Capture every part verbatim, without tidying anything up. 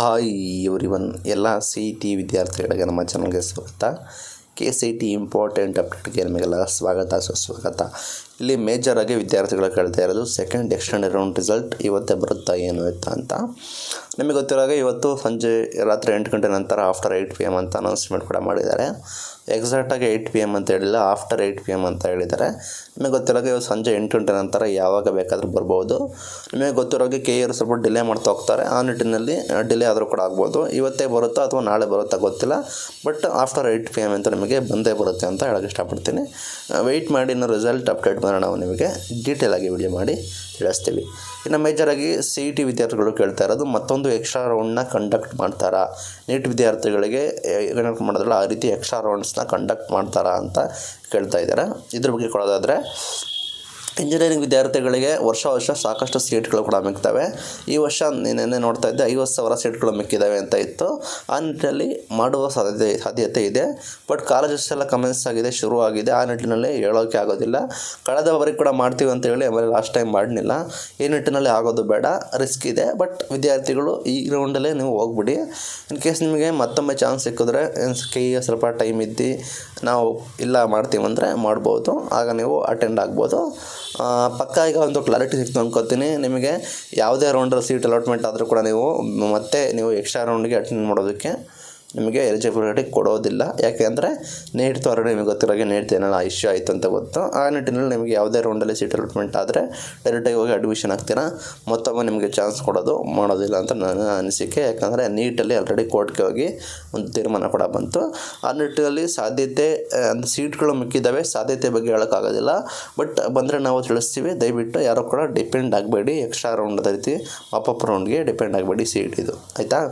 Hi everyone ಎಲ್ಲ C E T ವಿದ್ಯಾರ್ಥಿಗಳಿಗೆ ನಮ್ಮ ಚಾನಲ್ಗೆ ಸ್ವಾಗತ. ಕೆ ಸಿ ಟಿ ಇಂಪಾರ್ಟೆಂಟ್ ಅಪ್ಡೇಟ್ಗೆ ನಿಮಗೆಲ್ಲ ಸ್ವಾಗತ ಸುಸ್ವಾಗತ. ಇಲ್ಲಿ ಮೇಜರಾಗಿ ವಿದ್ಯಾರ್ಥಿಗಳು ಕೇಳ್ತಾ ಇರೋದು ಸೆಕೆಂಡ್ ಎಕ್ಸ್ಟೆಂಡೆಡ್ ರೌಂಡ್ ರಿಸಲ್ಟ್ ಇವತ್ತೇ ಬರುತ್ತಾ ಏನು ಎತ್ತಾ ಅಂತ. ನಿಮಗೆ ಗೊತ್ತಿರೋಗೆ ಇವತ್ತು ಸಂಜೆ ರಾತ್ರಿ ಎಂಟು ಗಂಟೆ ನಂತರ ಆಫ್ಟರ್ ಏಯ್ಟ್ ಪಿ ಎಮ್ ಅಂತ ಅನೌನ್ಸ್ಮೆಂಟ್ ಕೂಡ ಮಾಡಿದ್ದಾರೆ. ಎಕ್ಸಾಕ್ಟಾಗಿ ಏಯ್ಟ್ ಪಿ ಎಮ್ ಅಂತ ಹೇಳಿಲ್ಲ, ಆಫ್ಟರ್ ಏಯ್ಟ್ ಪಿ ಎಮ್ ಅಂತ ಹೇಳಿದ್ದಾರೆ. ನಿಮಗೆ ಗೊತ್ತಿರೋಗೆ ಇವತ್ತು ಸಂಜೆ ಎಂಟು ಗಂಟೆ ನಂತರ ಯಾವಾಗ ಬೇಕಾದರೂ ಬರ್ಬೋದು. ನಿಮಗೆ ಗೊತ್ತಿರೋಗೆ ಕೆ ಇಯರು ಸ್ವಲ್ಪ ಡಿಲೇ ಮಾಡ್ತಾ ಹೋಗ್ತಾರೆ. ಆ ನಿಟ್ಟಿನಲ್ಲಿ ಡಿಲೇ ಆದರೂ ಕೂಡ ಆಗ್ಬೋದು. ಇವತ್ತೇ ಬರುತ್ತಾ ಅಥವಾ ನಾಳೆ ಬರುತ್ತಾ ಗೊತ್ತಿಲ್ಲ, but after eight P M ಅಂತ ನಿಮಗೆ ಬಂದೇ ಬರುತ್ತೆ ಅಂತ ಹೇಳೋಕ್ಕೆ ಇಷ್ಟಪಡ್ತೀನಿ. ವೆಯ್ಟ್ ಮಾಡಿ ಇನ್ನು ರಿಸಲ್ಟ್ ಅಪ್ಡೇಟ್ ಮಾಡೋಣ, ನಾವು ನಿಮಗೆ ಡೀಟೇಲಾಗಿ ವಿಡಿಯೋ ಮಾಡಿ ತಿಳಿಸ್ತೀವಿ. ಇನ್ನು ಮೇಜರಾಗಿ ಸಿ ಇ ಟಿ ವಿದ್ಯಾರ್ಥಿಗಳು ಕೇಳ್ತಾ ಇರೋದು ಮತ್ತೊಂದು ಎಕ್ಸ್ಟ್ರಾ ರೌಂಡ್ನ ಕಂಡಕ್ಟ್ ಮಾಡ್ತಾರಾ, ನೀಟ್ ವಿದ್ಯಾರ್ಥಿಗಳಿಗೆ ಕಂಡಕ್ಟ್ ಮಾಡಿದ್ರಲ್ಲ ಆ ರೀತಿ ಎಕ್ಸ್ಟ್ರಾ ರೌಂಡ್ಸ್ನ ಕಂಡಕ್ಟ್ ಮಾಡ್ತಾರಾ ಅಂತ ಕೇಳ್ತಾ ಇದ್ದಾರೆ. ಇದ್ರ ಬಗ್ಗೆ ಕೊಡೋದಾದರೆ, ಇಂಜಿನಿಯರಿಂಗ್ ವಿದ್ಯಾರ್ಥಿಗಳಿಗೆ ವರ್ಷ ವರ್ಷ ಸಾಕಷ್ಟು ಸೀಟ್ಗಳು ಕೂಡ ಮಿಕ್ತವೆ. ಈ ವರ್ಷ ನೆನ್ನೆ ನೋಡ್ತಾ ಇದ್ದೆ ಐವತ್ತು ಸಾವಿರ ಸೀಟ್ಗಳು ಮಿಕ್ಕಿದ್ದಾವೆ ಅಂತ ಇತ್ತು. ಆ ನಿಟ್ಟಿನಲ್ಲಿ ಮಾಡುವ ಸಾಧ್ಯತೆ ಸಾಧ್ಯತೆ ಇದೆ. ಬಟ್ ಕಾಲೇಜಸ್ ಎಲ್ಲ ಕಮೆನ್ಸ್ ಆಗಿದೆ, ಶುರು ಆಗಿದೆ. ಆ ನಿಟ್ಟಿನಲ್ಲಿ ಹೇಳೋಕ್ಕೆ ಆಗೋದಿಲ್ಲ. ಕಳೆದ ಬಾರಿ ಕೂಡ ಮಾಡ್ತೀವಿ ಅಂತ ಹೇಳಿ ಆಮೇಲೆ ಲಾಸ್ಟ್ ಟೈಮ್ ಮಾಡಲಿಲ್ಲ. ಈ ನಿಟ್ಟಿನಲ್ಲಿ ಆಗೋದು ಬೇಡ, ರಿಸ್ಕ್ ಇದೆ. ಬಟ್ ವಿದ್ಯಾರ್ಥಿಗಳು ಈ ರೌಂಡಲ್ಲೇ ನೀವು ಹೋಗ್ಬಿಡಿ. ಇನ್ ಕೇಸ್ ನಿಮಗೆ ಮತ್ತೊಮ್ಮೆ ಚಾನ್ಸ್ ಸಿಕ್ಕಿದ್ರೆ ಕೈಗೆ ಸ್ವಲ್ಪ ಟೈಮ್ ಇದ್ದು ನಾವು ಇಲ್ಲ ಮಾಡ್ತೀವಿ ಅಂದರೆ ಮಾಡ್ಬೋದು, ಆಗ ನೀವು ಅಟೆಂಡ್ ಆಗ್ಬೋದು. ಪಕ್ಕ ಈಗ ಒಂದು ಕ್ಲಾರಿಟಿ ಸಿಕ್ತು ಅಂದ್ಕೋತೀನಿ. ನಿಮಗೆ ಯಾವುದೇ ರೌಂಡಲ್ಲಿ ಸೀಟ್ ಅಲಾಟ್ಮೆಂಟ್ ಆದರೂ ಕೂಡ ನೀವು ಮತ್ತೆ ನೀವು ಎಕ್ಸ್ಟ್ರಾ ರೌಂಡ್ಗೆ ಅಟೆಂಡ್ ಮಾಡೋದಕ್ಕೆ ನಿಮಗೆ ಎಲಿಜಿಬಿಲಿಟಿ ಕೊಡೋದಿಲ್ಲ. ಯಾಕೆ ಅಂದರೆ ನೀಡ್ತು ಆಲ್ರೆಡಿ ನಿಮಗೆ ಗೊತ್ತಿರೋಗೆ ನೀಡ್ತು ಏನಾರ ಇಶ್ಯೂ ಆಯಿತು ಅಂತ ಗೊತ್ತು. ಆ ನಿಟ್ಟಿನಲ್ಲಿ ನಿಮಗೆ ಯಾವುದೇ ರೌಂಡಲ್ಲಿ ಸೀಟ್ ಅಲಾಟ್ಮೆಂಟ್ ಆದರೆ ಡೈರೆಕ್ಟಾಗಿ ಹೋಗಿ ಅಡ್ಮಿಷನ್ ಆಗ್ತೀರಾ, ಮತ್ತೊಮ್ಮೆ ನಿಮಗೆ ಚಾನ್ಸ್ ಕೊಡೋದು ಮಾಡೋದಿಲ್ಲ ಅಂತ ನನ್ನ ಅನಿಸಿಕೆ. ಯಾಕಂದರೆ ನೀಟಲ್ಲಿ ಆಲ್ರೆಡಿ ಕೋರ್ಟ್ಗೆ ಹೋಗಿ ಒಂದು ತೀರ್ಮಾನ ಕೂಡ ಬಂತು. ಆ ನಿಟ್ಟಿನಲ್ಲಿ ಸಾಧ್ಯತೆ ಸೀಟ್ಗಳು ಮಿಕ್ಕಿದ್ದಾವೆ, ಸಾಧ್ಯತೆ ಬಗ್ಗೆ ಹೇಳೋಕ್ಕಾಗೋದಿಲ್ಲ. ಬಟ್ ಬಂದರೆ ನಾವು ತಿಳಿಸ್ತೀವಿ. ದಯವಿಟ್ಟು ಯಾರು ಕೂಡ ಡಿಪೆಂಡ್ ಆಗಬೇಡಿ ಎಕ್ಸ್ಟ್ರಾ ರೌಂಡ್ ಅದೇ ರೀತಿ ಪಾಪಪ್ ರೌಂಡ್ಗೆ ಡಿಪೆಂಡ್ ಆಗಬೇಡಿ ಸೀಟ್ ಇದು, ಆಯಿತಾ.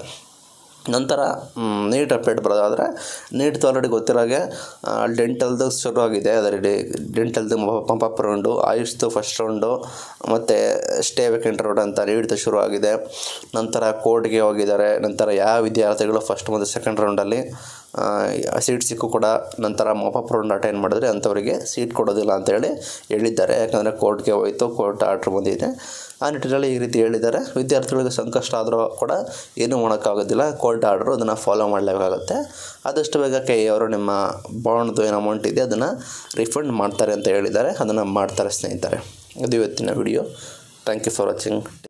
ನಂತರ ನೀಟ್ ಅಪ್ಡೇಟ್ ಬರೋದಾದರೆ, ನೀಟ್ದು ಆಲ್ರೆಡಿ ಗೊತ್ತಿರೋಗೆ ಡೆಂಟಲ್ದು ಶುರು ಆಗಿದೆ. ಅದರಲ್ಲಿ ಡೆಂಟಲ್ದು ಪಂಪಪ್ ರೌಂಡು, ಆಯುಷ್ದು ಫಸ್ಟ್ ರೌಂಡು ಮತ್ತು ಸ್ಟೇ ವೇಕೆಂಟ್ ರೌಂಡ್ ಅಂತ ನೀಟ್ದು ಶುರು ಆಗಿದೆ. ನಂತರ ಕೋರ್ಟ್ಗೆ ಹೋಗಿದ್ದಾರೆ. ನಂತರ ಯಾವ ವಿದ್ಯಾರ್ಥಿಗಳು ಫಸ್ಟ್ ಮತ್ತು ಸೆಕೆಂಡ್ ರೌಂಡಲ್ಲಿ ಸೀಟ್ ಸಿಕ್ಕು ಕೂಡ ನಂತರ ಮಾಪಪ್ ರೌಂಡ್ ಅಟೆಂಡ್ ಮಾಡಿದ್ರೆ ಅಂಥವರಿಗೆ ಸೀಟ್ ಕೊಡೋದಿಲ್ಲ ಅಂತೇಳಿ ಹೇಳಿದ್ದಾರೆ. ಯಾಕಂದರೆ ಕೋರ್ಟ್ಗೆ ಹೋಯಿತು, ಕೋರ್ಟ್ ಆರ್ಡ್ರ್ ಬಂದಿದೆ. ಆ ನಿಟ್ಟಿನಲ್ಲಿ ಈ ರೀತಿ ಹೇಳಿದ್ದಾರೆ. ವಿದ್ಯಾರ್ಥಿಗಳಿಗೆ ಸಂಕಷ್ಟ ಆದರೂ ಕೂಡ ಏನೂ ಮಾಡೋಕ್ಕಾಗೋದಿಲ್ಲ, ಕೋರ್ಟ್ ಆರ್ಡ್ರು ಅದನ್ನು ಫಾಲೋ ಮಾಡಲೇಬೇಕಾಗುತ್ತೆ. ಆದಷ್ಟು ಬೇಗ ಕೆ ಅವರು ನಿಮ್ಮ ಬಾಂಡ್ದು ಏನು ಅಮೌಂಟ್ ಇದೆ ಅದನ್ನು ರಿಫಂಡ್ ಮಾಡ್ತಾರೆ ಅಂತ ಹೇಳಿದ್ದಾರೆ. ಅದನ್ನು ಮಾಡ್ತಾರೆ ಸ್ನೇಹಿತರೆ. ಇದು ಇವತ್ತಿನ video. Thank you for watching.